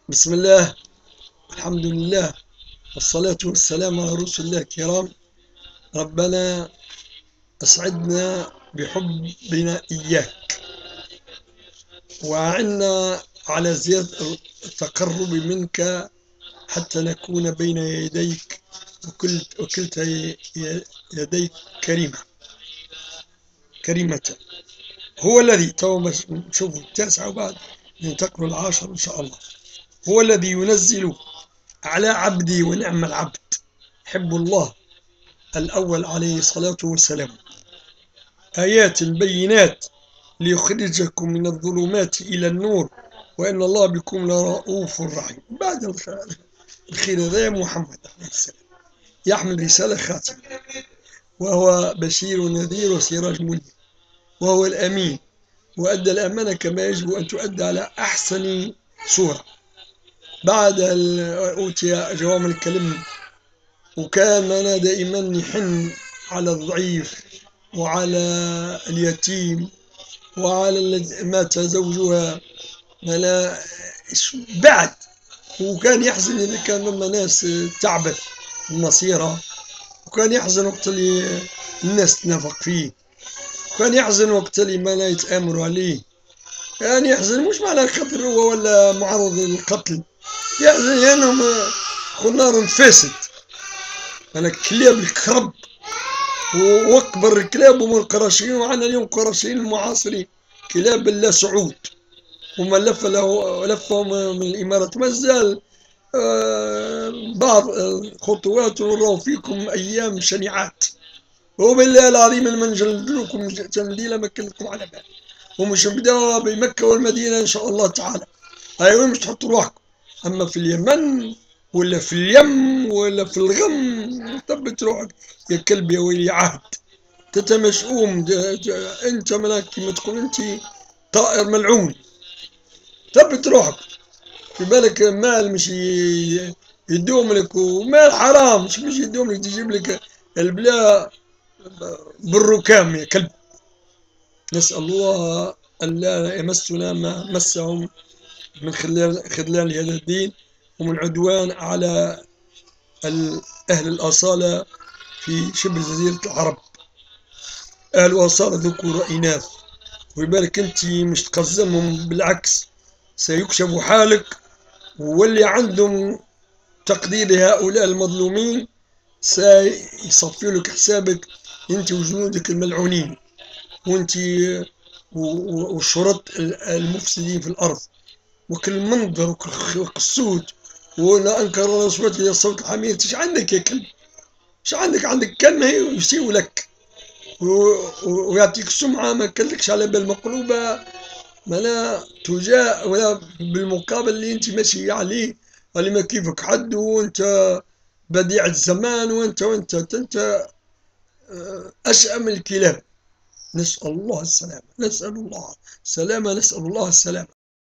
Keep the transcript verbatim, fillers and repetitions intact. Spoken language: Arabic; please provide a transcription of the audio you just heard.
بسم الله، الحمد لله، والصلاة والسلام على رسول الله الكرام. ربنا أسعدنا بحبنا إياك، وأعنا على زيادة التقرب منك حتى نكون بين يديك وكلت وكلتا يديك كريمة كريمة. هو الذي تو نشوف التاسعة وبعد ننتقل العاشر إن شاء الله. هو الذي ينزل على عبدي ونعم العبد حب الله الأول عليه الصلاة والسلام آيات بينات ليخرجكم من الظلمات إلى النور وإن الله بكم لرؤوف رحيم. بعد الخير هذا يا محمد عليه السلام يحمل رسالة خاتمة، وهو بشير ونذير وسراج منير، وهو الأمين وأدى الأمانة كما يجب أن تؤدى على أحسن صورة. بعد أوتي جوامع الكلم، وكان أنا دائما يحن على الضعيف وعلى اليتيم وعلى الذي مات زوجها أنا بعد، وكان يحزن إذا كان لما ناس تعبث المصيرة، وكان يحزن وقت اللي الناس تنافق فيه، وكان يحزن وقت اللي ما لا يتآمروا عليه، كان يحزن مش معنى خاطر هو ولا معرض للقتل، يحزن لأنهم خنار فاسد. أنا كلاب الكرب واكبر الكلاب هم القرشيين، وعندنا اليوم قرشيين المعاصرين كلاب لا سعود، وما لف له لفهم من الإمارات مازال آه بعض الخطوات ونراو فيكم أيام شنيعات، وبالله العظيم لما نجلدلكم تنليلة ما كلكم على بال، ومش نبداو بمكة والمدينة إن شاء الله تعالى. أيوة مش تحطوا روحكم، أما في اليمن ولا في اليم ولا في الغم ثبت روحك يا كلب يا ولي عهد. انت مشؤوم، انت ملاك كما تقول انت طائر ملعون، ثبت روحك. في بالك مال مش يدوم لك، ومال حرام مش مش يدوم لك تجيب لك البلاء بالركام يا كلب. نسأل الله أن لا يمسنا ما مسهم من خلال خذلان هذا الدين ومن عدوان على أهل الأصالة في شبه جزيرة العرب، أهل الأصالة ذكور وإناث. ويبالك أنت مش تقزمهم، بالعكس سيكشف حالك، واللي عندهم تقدير لهؤلاء المظلومين سيصفي لك حسابك أنت وجنودك الملعونين، وأنت والشرط المفسدين في الأرض، وكل منظر وكل قصود. ولا أنكر أصوات إلى الصوت الحمير. إيش عندك يا كلب؟ إيش عندك؟ عندك كلمة يسيء لك ويعطيك سمعة ما كلكش على بال مقلوبة، ما لا تجاء ولا بالمقابل اللي انت ماشي عليه، اللي ما كيفك حد، وانت بديع الزمان، وانت وانت انت أشأم الكلاب. نسأل الله السلامة، نسأل الله السلامة، نسأل الله السلامة.